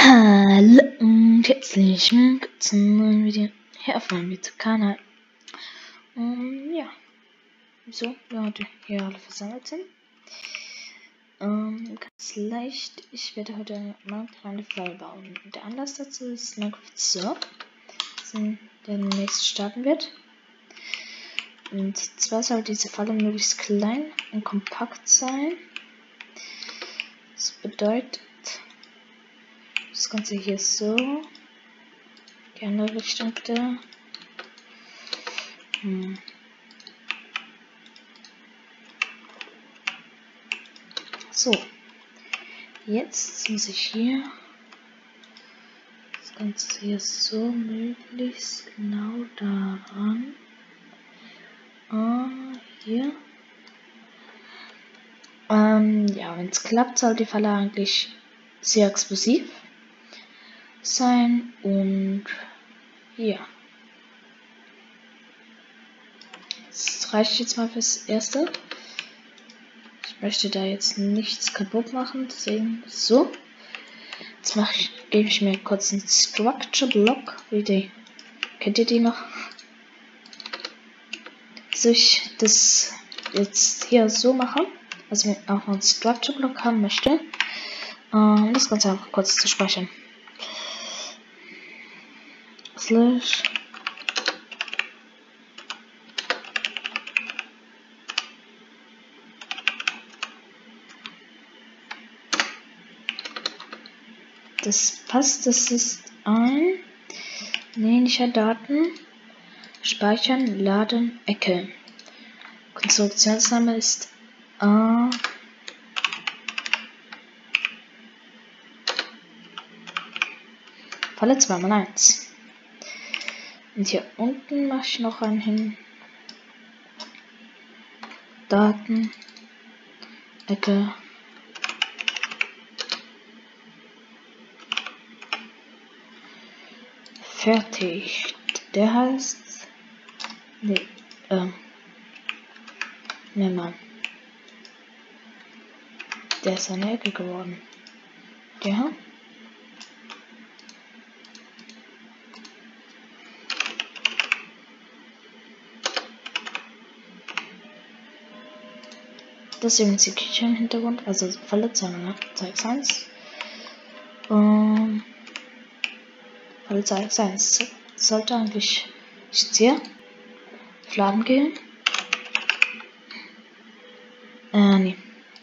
Hallo und herzlich willkommen zum neuen Video hier auf meinem YouTube-Kanal. Ja, so, wir heute hier alle versammelt sind. Ganz leicht, ich werde heute mal eine kleine Falle bauen. Der Anlass dazu ist Minecraft Surf, der demnächst starten wird. Und zwar soll diese Falle möglichst klein und kompakt sein. Das bedeutet, das Ganze hier so, die andere Richtung da. So, jetzt muss ich hier das Ganze hier so möglichst genau daran. Hier. Ja, wenn es klappt, soll die Falle eigentlich sehr explosiv sein und ja. Das reicht jetzt mal fürs Erste. Ich möchte da jetzt nichts kaputt machen, deswegen so. Jetzt gebe ich mir kurz einen Structure Block. Kennt ihr die noch? Soll ich das jetzt hier so machen, also wenn ich auch einen Structure Block haben möchte, um das Ganze einfach kurz zu speichern. Slash das passt, das ist ein ähnlicher Daten speichern, laden, Ecke. Konstruktionsname ist Falle 2x1. Und hier unten mache ich noch einen hin. Daten, Ecke. Fertig. Der heißt. Nee, Mann. Der ist eine Ecke geworden. Ja. Das ist übrigens die Küche im Hintergrund, also Falle 2x1. Falle 2x1 sollte eigentlich jetzt hier auf Laden gehen. Nee.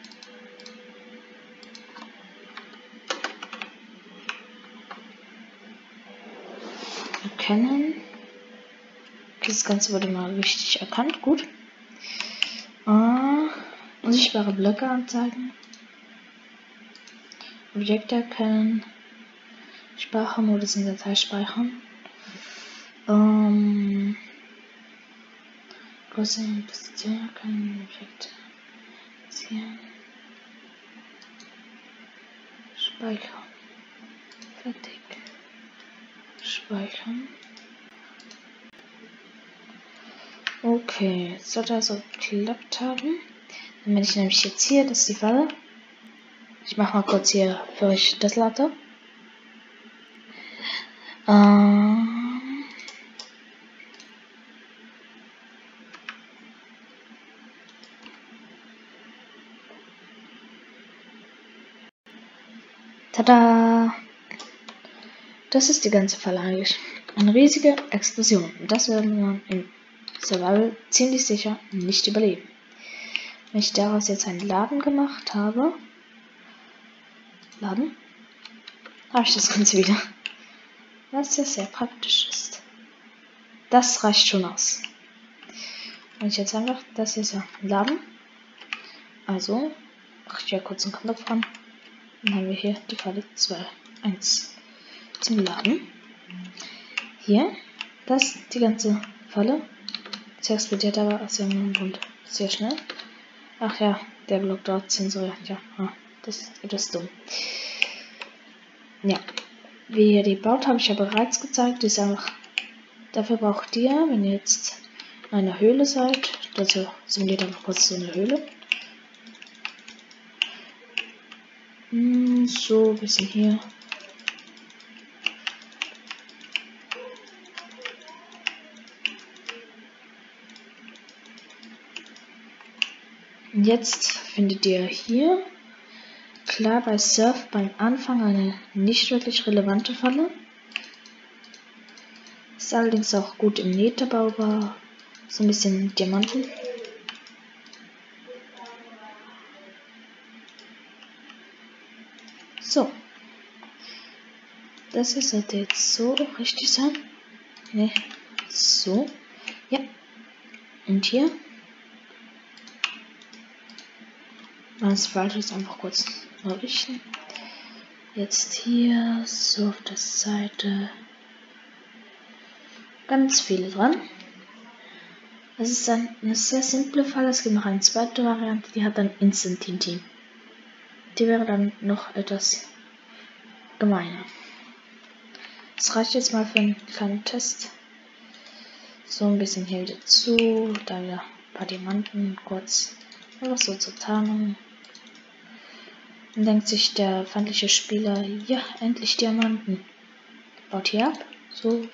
Erkennen. Okay, das Ganze wurde mal richtig erkannt. Gut. Unsichtbare Blöcke anzeigen. Objekte erkennen. Speichermodus in Datei speichern. Größe und Position erkennen. Objekte. Speichern. Fertig. Speichern. Okay, jetzt sollte also geklappt haben. Dann bin ich nämlich jetzt hier, das ist die Falle. Ich mache mal kurz hier für euch das Latte. Tada! Das ist die ganze Falle eigentlich. Eine riesige Explosion. Und das werden wir im Survival ziemlich sicher nicht überleben. Wenn ich daraus jetzt einen Laden gemacht habe, habe ich das Ganze wieder. Was ja sehr praktisch ist. Das reicht schon aus. Wenn ich jetzt einfach das hier so laden, also mache ich ja kurz einen Knopf dran, dann haben wir hier die Falle 2.1 zum Laden. Hier, das ist die ganze Falle. Sie explodiert aber aus irgendeinem Grund sehr schnell. Ach ja, der Block dort zensuriert. Ja, das ist etwas dumm. Ja, wie ihr die baut, habe ich ja bereits gezeigt. Die ist einfach. Dafür braucht ihr, wenn ihr jetzt in einer Höhle seid, dazu simuliert einfach kurz so eine Höhle. So, ein bisschen hier. Jetzt findet ihr hier klar bei Surf beim Anfang eine nicht wirklich relevante Falle. Ist allerdings auch gut im Neterbau, so ein bisschen Diamanten. So. Das hier sollte jetzt so richtig sein. Ne, so. Ja. Und hier. Das falsche ist einfach kurz richten. Jetzt hier so auf der Seite. Ganz viele dran. Das ist dann eine sehr simple Falle. Es gibt noch eine zweite Variante, die hat dann Instant TNT. Die wäre dann noch etwas gemeiner. Das reicht jetzt mal für einen kleinen Test. So ein bisschen hier wieder zu, da wieder ein paar Diamanten kurz. Einfach so zur Tarnung. Dann denkt sich der feindliche Spieler, ja, endlich Diamanten. Baut hier ab. So.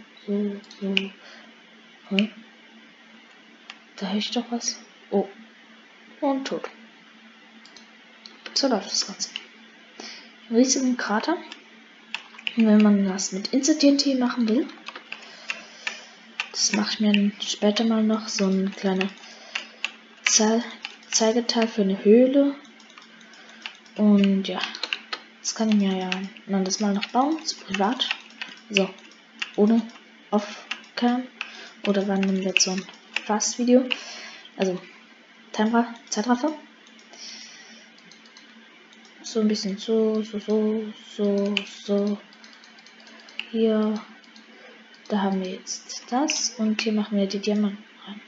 Da höre ich doch was. Oh. Und tot. So läuft das Ganze. Riesigen Krater. Und wenn man das mit Instant TNT machen will, das mache ich mir dann später mal noch, so ein kleiner Zeigeteil für eine Höhle. Und ja, das kann ich mir ja das mal noch bauen, so privat. So, ohne Off-Cam. Oder wann nehmen wir jetzt so ein Fast-Video. Also, Zeitraffer. So ein bisschen so. Hier. Da haben wir jetzt das. Und hier machen wir die Diamanten rein.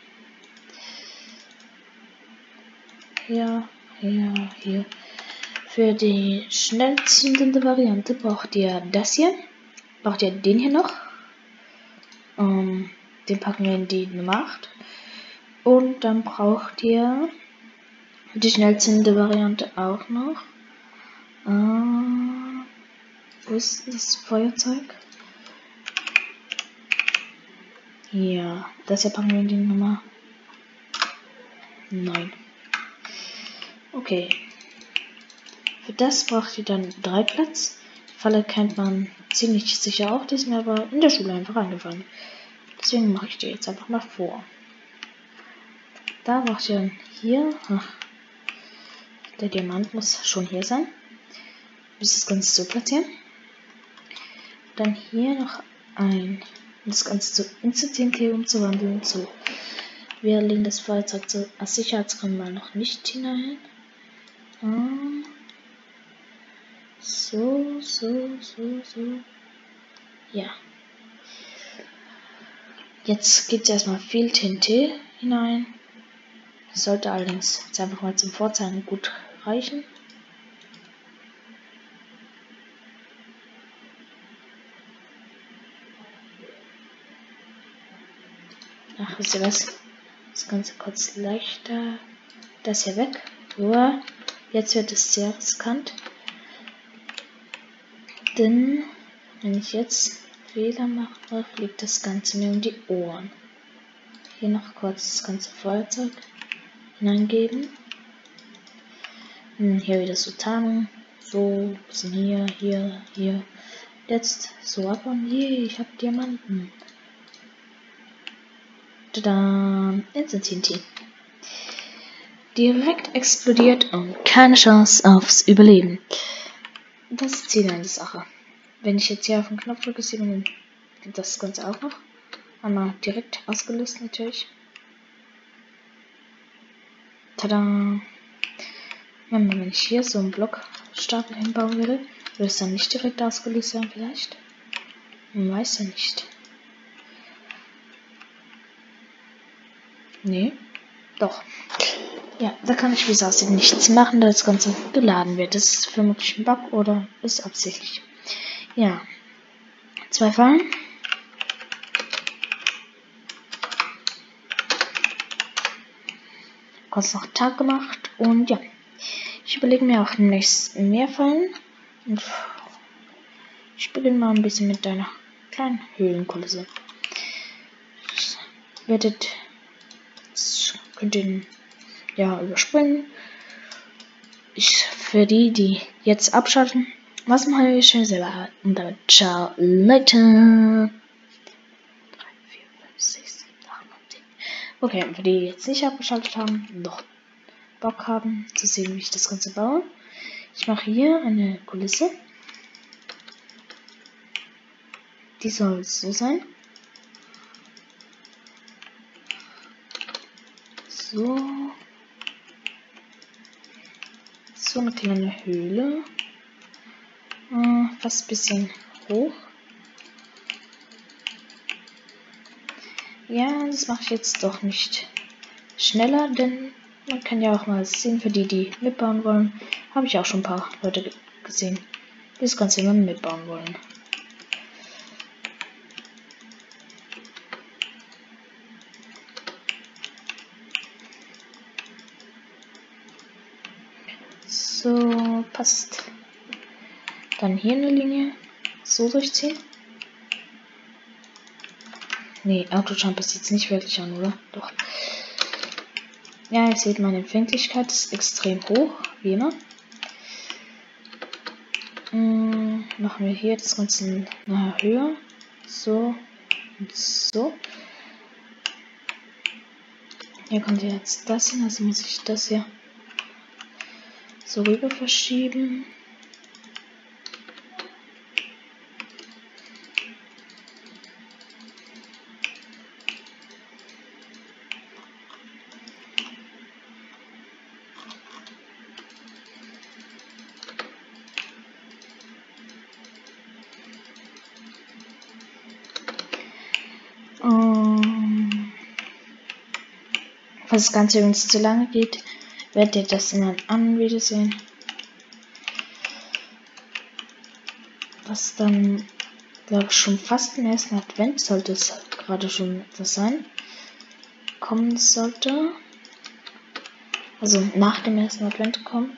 Hier. Für die schnell zündende Variante braucht ihr das hier. Braucht ihr den hier noch. Den packen wir in die Nummer 8. Und dann braucht ihr die schnell zündende Variante auch noch. Wo ist das Feuerzeug? Ja, das hier packen wir in die Nummer 9. Okay. Für das braucht ihr dann 3 Platz. Die Falle kennt man ziemlich sicher auch, die ist mir aber in der Schule einfach eingefallen. Deswegen mache ich die jetzt einfach mal vor. Da braucht ihr dann hier. Der Diamant muss schon hier sein. Das Ganze so platzieren. Dann hier noch das Ganze zu Instant TNT umzuwandeln. So. Wir legen das Feuerzeug als Sicherheitsgrund mal noch nicht hinein. So. Ja. Jetzt geht es erstmal viel TNT hinein. Das sollte allerdings jetzt einfach mal zum Vorzeigen gut reichen. Ach, wisst ihr was? Das Ganze kurz leichter. Das hier weg. So. Jetzt wird es sehr riskant. Denn wenn ich jetzt Fehler mache, fliegt das Ganze mir um die Ohren. Hier noch kurz das ganze Feuerzeug hineingeben. Hier wieder so Tarnung. So, bisschen hier. Jetzt so ab und je, ich habe Diamanten. Tada! Instant TNT. Direkt explodiert und keine Chance aufs Überleben. Das ist Ziel der Sache. Wenn ich jetzt hier auf den Knopf drücke, sieht man das Ganze auch noch. Einmal direkt ausgelöst natürlich. Tada! Wenn ich hier so einen Blockstapel hinbauen würde, würde es dann nicht direkt ausgelöst sein vielleicht? Man weiß ja nicht. Nee, doch. Ja, da kann ich, wie es aussieht, nichts machen, da das Ganze geladen wird. Das ist vermutlich ein Bug oder ist absichtlich. Ja. 2 Fallen. Kurz noch Tag gemacht und ja. Ich überlege mir auch demnächst mehr Fallen. Und ich beginne mal ein bisschen mit deiner kleinen Höhlenkulisse. Könnt ihr ja, überspringen. Für die jetzt abschalten, was mache ich schön selber? Und damit ciao, Leute. 3, 4, 5, 6, 7, 8, 9, 10. Okay, und für die jetzt nicht abgeschaltet haben, noch Bock haben zu sehen, wie ich das Ganze baue. Ich mache hier eine Kulisse. Die soll so sein. So. So eine kleine Höhle. Fast ein bisschen hoch. Ja, das mache ich jetzt doch nicht schneller, denn man kann ja auch mal sehen, für die mitbauen wollen. Habe ich auch schon ein paar Leute gesehen, die das Ganze immer mitbauen wollen. So, passt. Dann hier eine Linie. So durchziehen. Nee, Autojump ist jetzt nicht wirklich an, oder? Doch. Ja, ihr seht, meine Empfindlichkeit ist extrem hoch, wie immer. Machen wir hier das Ganze nachher höher. So und so. Hier kommt jetzt das hin, also muss ich das hier so rüber verschieben. Falls das Ganze übrigens zu lange geht, werdet ihr das in einem anderen Video sehen. Was dann, glaube ich, schon fast im ersten Advent sollte es gerade schon das sein. Kommen sollte. Also nach dem ersten Advent kommt.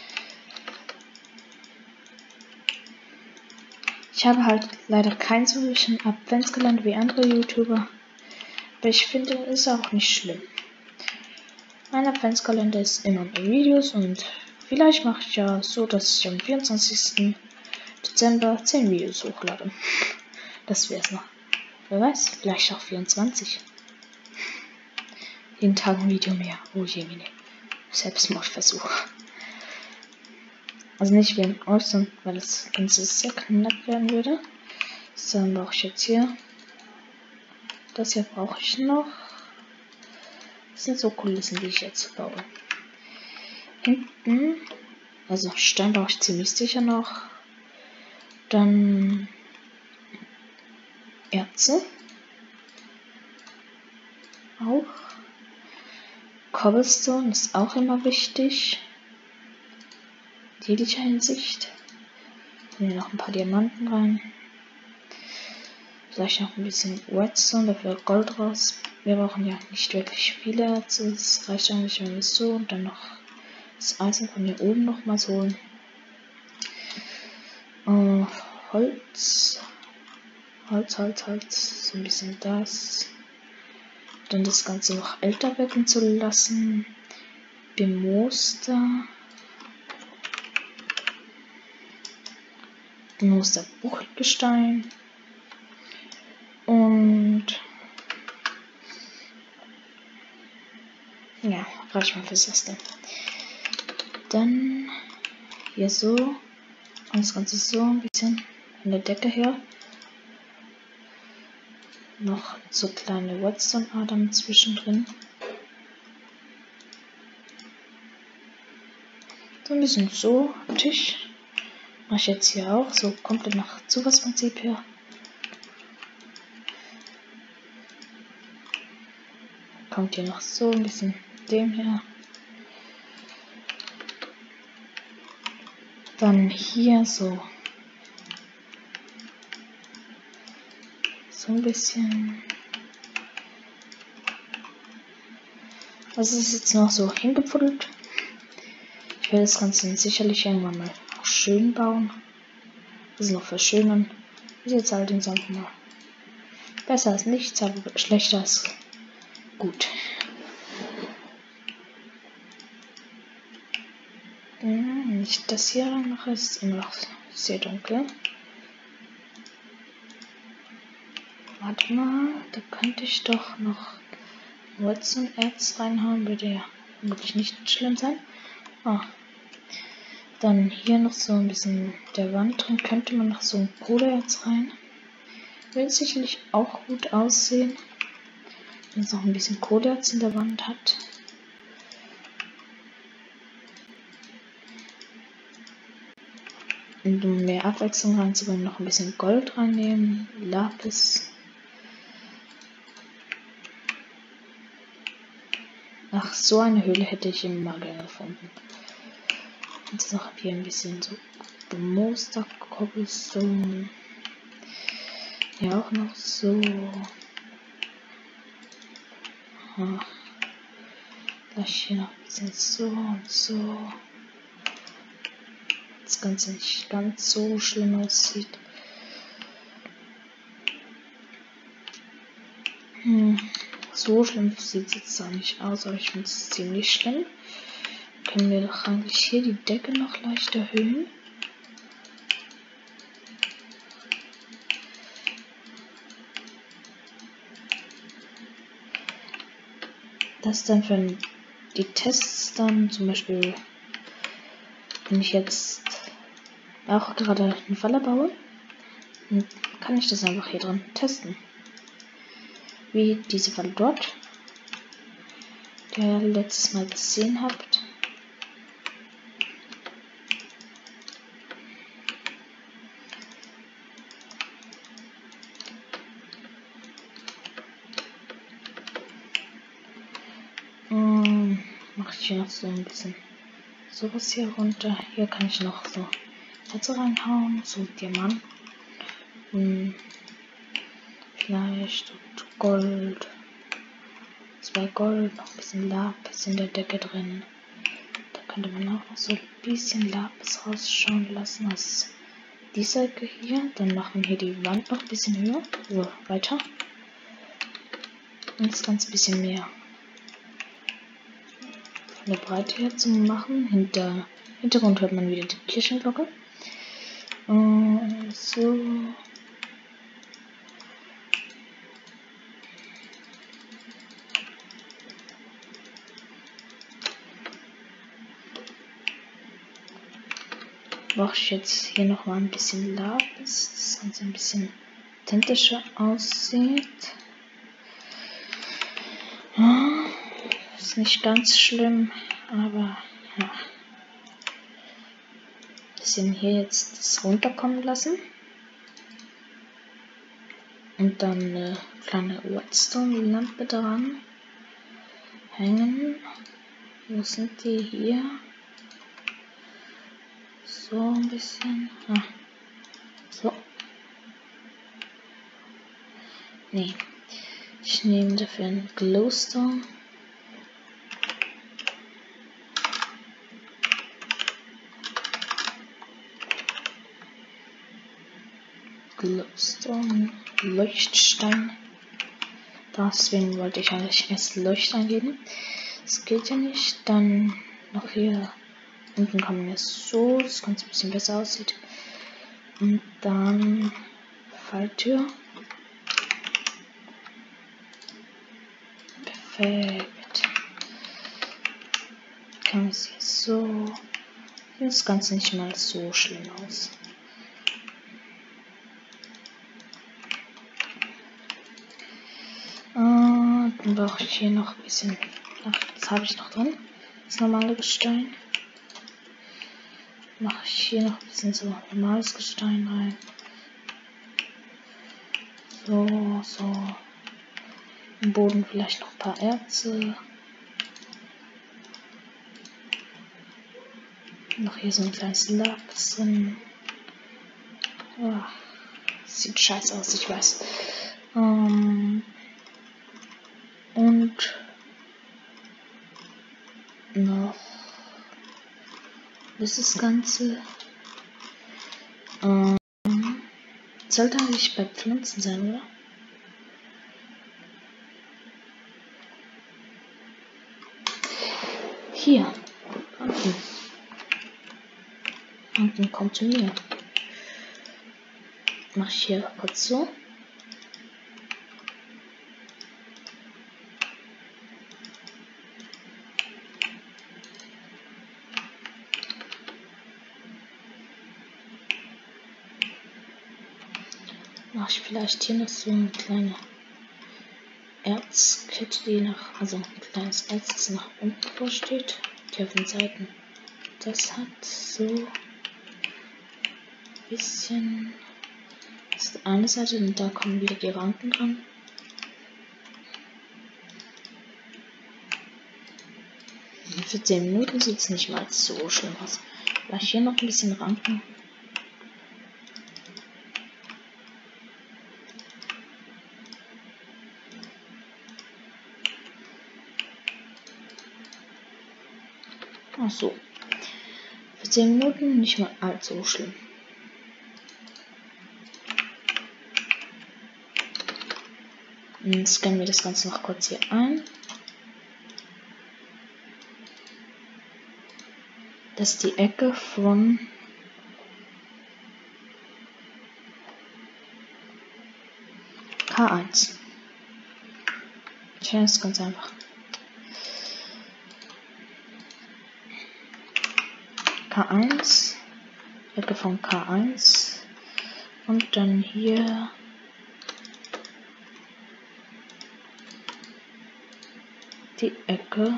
Ich habe halt leider keinen solchen Adventskalender wie andere YouTuber. Aber ich finde, ist auch nicht schlimm. Mein Adventskalender ist immer mit Videos und vielleicht mache ich ja so, dass ich am 24. Dezember 10 Videos hochlade. Das wär's noch. Wer weiß, vielleicht auch 24. Jeden Tag ein Video mehr. Oh je, meine Selbstmordversuch. Also nicht wegen euch, sondern weil das Ganze sehr knapp werden würde. So, dann brauche ich jetzt hier. Das hier brauche ich noch. Das sind so Kulissen, die ich jetzt baue. Hinten, also Stein brauche ich ziemlich sicher noch. Dann Erze. Auch. Cobblestone ist auch immer wichtig. In jeglicher Hinsicht. Dann hier noch ein paar Diamanten rein. Vielleicht noch ein bisschen Redstone, dafür Gold raus. Wir brauchen ja nicht wirklich viele Erze. Es reicht eigentlich, wenn wir es so und dann noch das Eisen von hier oben nochmals holen. Holz. Holz. So ein bisschen das. Dann das Ganze noch älter werden zu lassen. Bemooster. Bemooster Buchtgestein. Und ja, reicht mal fürs Erste. Dann hier so. Und das Ganze so ein bisschen von der Decke her. Noch so kleine Redstone-Adern zwischendrin. So ein bisschen so Tisch. Mache ich jetzt hier auch so komplett nach Zufallsprinzip her. Kommt hier noch so ein bisschen dem her. Dann hier so ein bisschen. Das ist jetzt noch so hingefuddelt. Ich werde das Ganze sicherlich irgendwann mal auch schön bauen. Das noch verschönern. Ist jetzt allerdings einfach mal besser als nichts, aber schlechter als gut. Nicht das hier noch ist immer noch sehr dunkel. Warte mal, da könnte ich doch noch Holz und Erz reinhauen, würde ja wirklich nicht schlimm sein. Dann hier noch so ein bisschen der Wand drin, könnte man noch so ein Kohleerz rein. Wird sicherlich auch gut aussehen, wenn es noch ein bisschen Kohleerz in der Wand hat. Und um mehr Abwechslung reinzubringen, noch ein bisschen Gold reinnehmen, Lapis. Ach, so eine Höhle hätte ich immer gerne gefunden. Jetzt noch hier ein bisschen so gemooster Cobblestone. Hier auch noch so. Vielleicht hier noch ein bisschen so und so. Das Ganze nicht ganz so schlimm aussieht. So schlimm sieht es jetzt auch nicht aus, aber ich finde es ziemlich schlimm. Können wir doch eigentlich hier die Decke noch leicht erhöhen. Das dann für die Tests dann zum Beispiel, wenn ich jetzt auch gerade eine Falle baue, dann kann ich das einfach hier drin testen. Wie diese Falle dort, die ihr letztes Mal gesehen habt. Mache ich hier noch so ein bisschen sowas hier runter. Hier kann ich noch so Herze reinhauen, so Diamanten. Vielleicht und Gold. 2 Gold, noch ein bisschen Lapis in der Decke drin. Da könnte man auch noch so ein bisschen Lapis rausschauen lassen aus dieser Ecke hier. Dann machen wir hier die Wand noch ein bisschen höher. So, weiter. Und das Ganze ein bisschen mehr von der Breite her zu machen. Hintergrund hört man wieder die Kirchenglocke. So. Brauche ich jetzt hier noch mal ein bisschen Lapis, das Ganze ein bisschen authentischer aussieht. Ist nicht ganz schlimm, aber ja. Bisschen hier jetzt das runterkommen lassen. Und dann eine kleine Redstone-Lampe dran hängen. Wo sind die hier? So ein bisschen. So. Nee. Ich nehme dafür einen Glowstone. Glowstone, Leuchtstein. Deswegen wollte ich eigentlich erst Leuchtstein geben. Das geht ja nicht. Dann noch hier unten kann man es so, das Ganze ein bisschen besser aussieht. Und dann Falltür. Perfekt. Kann man es jetzt so. Sieht das Ganze nicht mal so schlimm aus. Dann brauche ich hier noch ein bisschen. Das habe ich noch drin. Das normale Gestein. Mache ich hier noch ein bisschen so normales Gestein rein. So. Im Boden vielleicht noch ein paar Erze. Noch hier so ein kleines Lapis drin. Sieht scheiße aus, ich weiß. Und noch das Ganze sollte eigentlich bei Pflanzen sein, oder? Hier. Ranken kommt zu mir. Mach ich hier kurz so. Mache ich vielleicht hier noch so eine kleine Erzkette, die also ein kleines Erz, das nach unten vorsteht, die auf den Seiten das hat, so ein bisschen das ist die eine Seite und da kommen wieder die Ranken dran. Für 10 Minuten sieht es nicht mal so schlimm aus. Vielleicht hier noch ein bisschen Ranken. Ach so. Für 10 Minuten nicht mal allzu schlimm. Jetzt scannen wir das Ganze noch kurz hier ein. Das ist die Ecke von K1. Tja, ist ganz einfach. K1, Ecke von K1 und dann hier die Ecke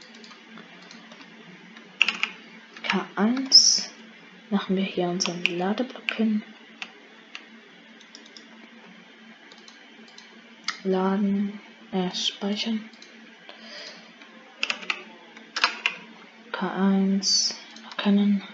K1. Machen wir hier unseren Ladeblock hin. Laden, speichern. K1 erkennen.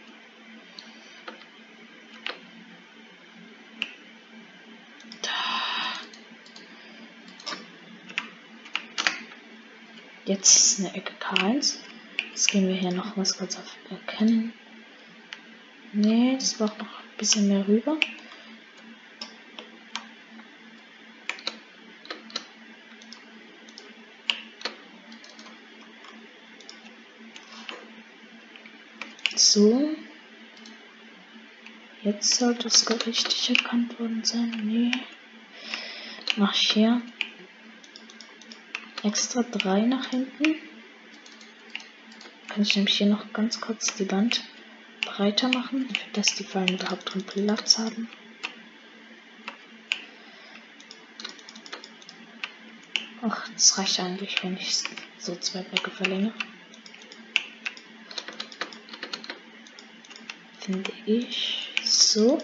Jetzt ist eine Ecke K1. Jetzt gehen wir hier noch was kurz auf Erkennen. Nee, das braucht noch ein bisschen mehr rüber. So. Jetzt sollte es richtig erkannt worden sein. Nee. Mach ich hier extra 3 nach hinten. Kann ich nämlich hier noch ganz kurz die Wand breiter machen, dass die Fallen überhaupt drin Platz haben. Ach, das reicht eigentlich, wenn ich so 2 Blöcke verlängere. Finde ich so.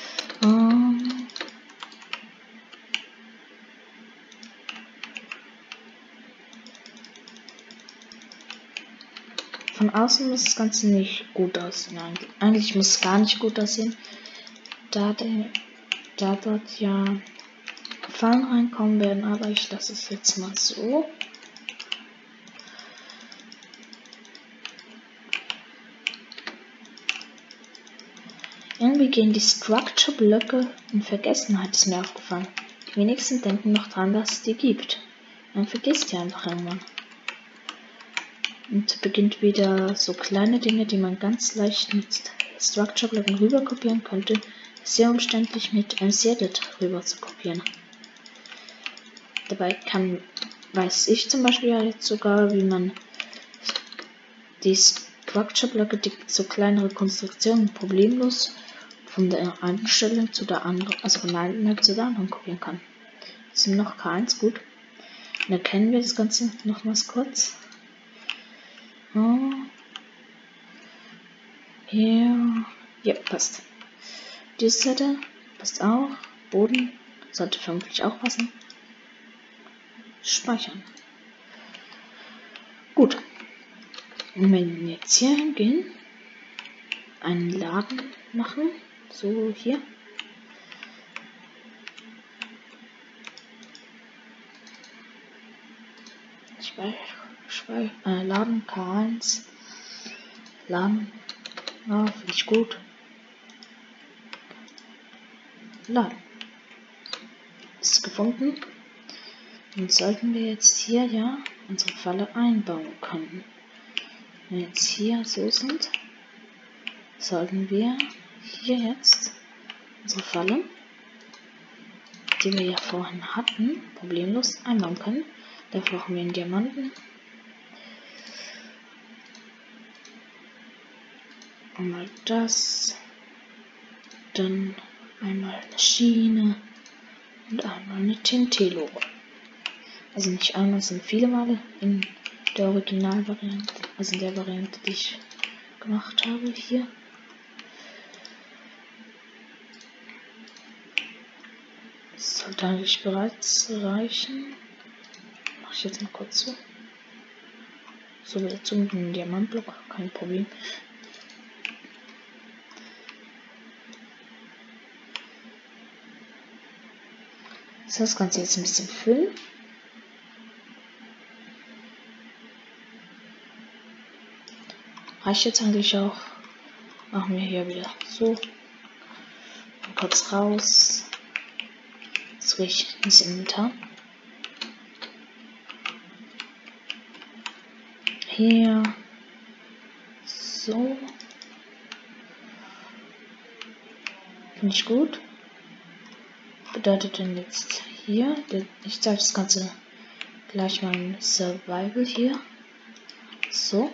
Von außen muss das Ganze nicht gut aussehen. Eigentlich muss es gar nicht gut aussehen, da dort ja Fallen reinkommen werden, aber ich lasse es jetzt mal so. Irgendwie gehen die Structure-Blöcke in Vergessenheit, ist mir aufgefallen. Die wenigsten denken noch dran, dass es die gibt. Man vergisst die einfach irgendwann. Und beginnt wieder so kleine Dinge, die man ganz leicht mit Structure-Blöcken rüber kopieren könnte, sehr umständlich mit MCEdit rüber zu kopieren. Dabei weiß ich zum Beispiel ja jetzt sogar, wie man die Structure-Blöcke, die so kleinere Konstruktionen problemlos von der einen Stelle zu der anderen, also von der einen zu der anderen kopieren kann. Das ist noch K1 gut. Und erkennen wir das Ganze nochmals kurz. Hier. Ja, passt. Diese Seite passt auch. Boden sollte vermutlich auch passen. Speichern. Gut. Und wenn wir jetzt hier hingehen, einen Laden machen, so hier. Laden K1. Laden. Ja, finde ich gut. Laden. Ist gefunden. Und sollten wir jetzt hier ja unsere Falle einbauen können. Wenn wir jetzt hier so sind, sollten wir hier jetzt unsere Falle, die wir ja vorhin hatten, problemlos einbauen können. Dafür brauchen wir einen Diamanten. Einmal das, dann einmal eine Schiene und einmal eine TNT-Logo. Also nicht einmal, es sind viele Male in der Originalvariante, also in der Variante, die ich gemacht habe hier. Das sollte eigentlich bereits reichen. Mache ich jetzt mal kurz so. So wieder zu mit einem Diamantblock, kein Problem. So, das Ganze jetzt ein bisschen füllen. Reicht jetzt eigentlich auch. Machen wir hier wieder so. Und kurz raus. Jetzt gehe ich ins Inventar. Hier. So. Finde ich gut. Bedeutet denn jetzt hier, ich zeige das Ganze gleich mal im Survival hier. So.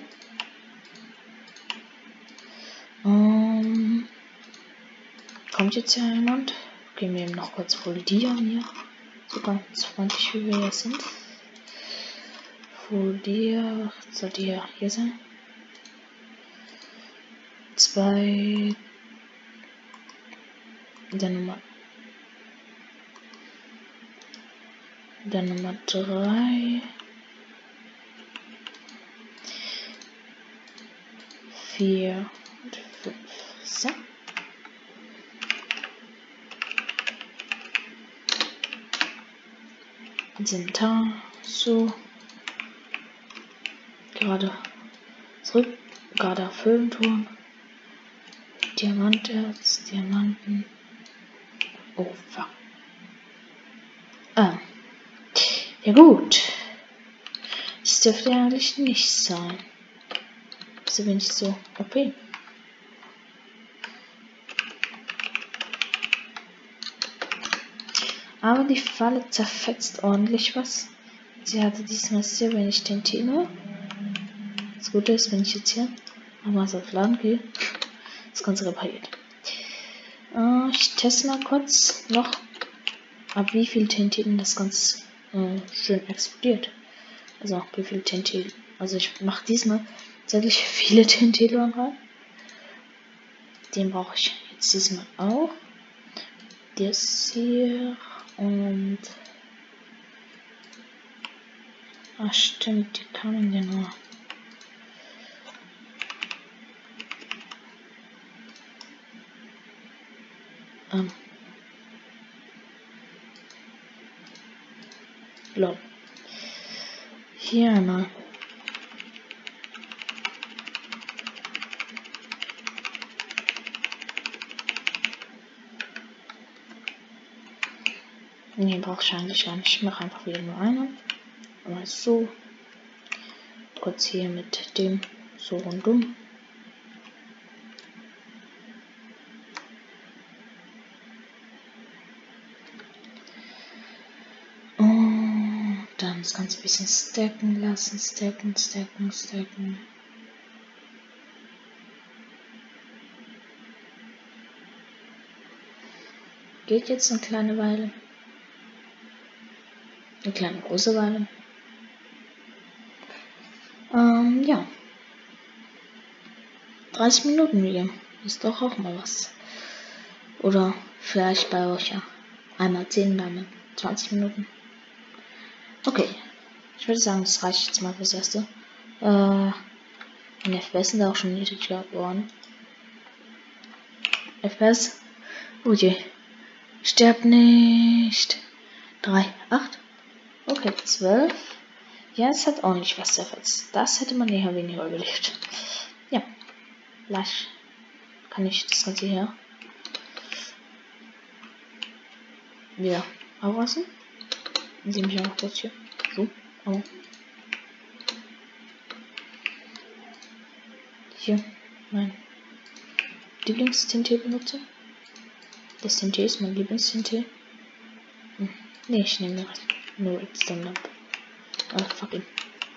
Kommt jetzt ja jemand? Gehen wir eben noch kurz Folieren hier. So ganz freundlich wie wir hier sind. Folier, sollte hier sein. 2. Dann Nummer 3. 4 und 5. So. Inventar. So. Gerade zurück. Gerade erfüllen tun. Diamanterz, Diamanten. Oh, fuck. Ja gut. Das dürfte eigentlich nicht sein. Wieso bin ich so OP? Aber die Falle zerfetzt ordentlich was. Sie hatte diesmal sehr wenig TNT nur. Das Gute ist, wenn ich jetzt hier nochmal so auf Laden gehe, das Ganze repariert. Ich teste mal kurz noch, ab wie viel TNT das Ganze schön explodiert. Also wie viel TNT. Also ich mache diesmal tatsächlich viele TNT rein. Den brauche ich jetzt diesmal auch. Das hier und ach stimmt, die kamen ja nur. Lol. Hier einmal. Nee, brauche ich eigentlich gar nicht. Ich mache einfach wieder nur eine. Aber so. Kurz hier mit dem so rundum. Und dann das Ganze ein bisschen stacken lassen. Stacken. Geht jetzt eine kleine Weile. Eine kleine große Weile. Ja. 30 Minuten wieder. Ist doch auch mal was. Oder vielleicht bei euch ja. Einmal 10, einmal 20 Minuten. Okay. Ich würde sagen, das reicht jetzt mal fürs Erste. Meine FPS sind auch schon niedriger geworden. FPS. Oh je. Sterb nicht. 3, 8. Okay, 12. Ja, es hat auch nicht was zerfetzt. Das hätte man eher weniger überlebt. Ja. Gleich kann ich das Ganze hier wieder auflassen. Dann sehe ich mich auch kurz hier. So. Oh. Hier. Mein Lieblings-TNT benutze. Das TNT ist mein Lieblings-TNT. Ne, ich nehme nur Redstone Lamp. Ach, fuck ihn.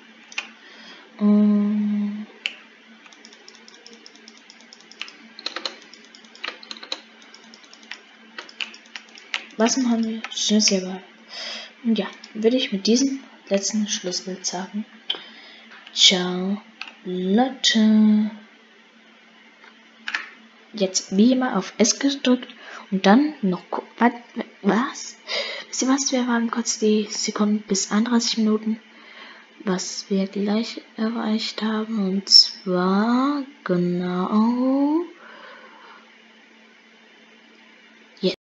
Was machen wir? Schönes hierbei. Und ja, würde ich mit diesem letzten Schlussbild sagen. Ciao, Leute. Jetzt wie immer auf S gedrückt und dann noch was? Wisst ihr was? Wir waren kurz die Sekunden bis 31 Minuten, was wir gleich erreicht haben, und zwar genau